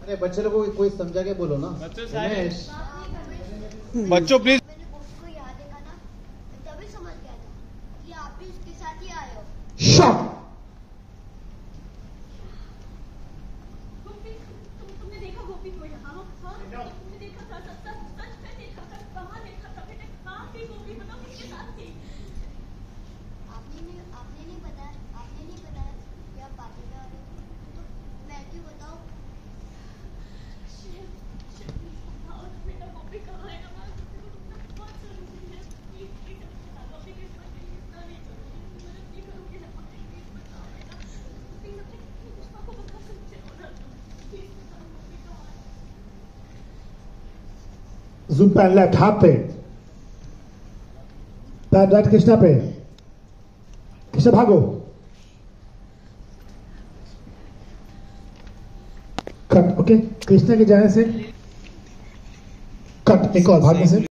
अरे बच्चे लोग को कोई समझा के बोलो ना। बच्चों प्लीज। मैंने गोपी को यहाँ देखा ना, तभी समझ गया था कि आप भी उसके साथ ही आए हो। शट। तुमने देखा गोपी को यहाँ? तुमने देखा था? सच में देखा था? कहाँ देखा था बेटे? कहाँ थी गोपी? बताओ, किसके साथ थी? आपने नहीं बताया कि आप पार्टी में आ रहे हो, तो मैं क्यों बताऊं? बेटा गोपी कहाँ है? बहुत जरूरी है, प्लीज बता दो। गोपी किस बात में इतना नहीं करूँगी, मैं नहीं करूँगी ना। प्लीज बताओ बेटा, प्लीज अपने पुष्पा को बता सकते हो ना? प्लीज बताओ गोपी कहाँ है? जूम पैन लेफ्ट हाथ पे, पैन राइट कृष्णा पे। कृष्णा भागो। कट। ओके, कृष्णा के जाने से कट। एक और भागने से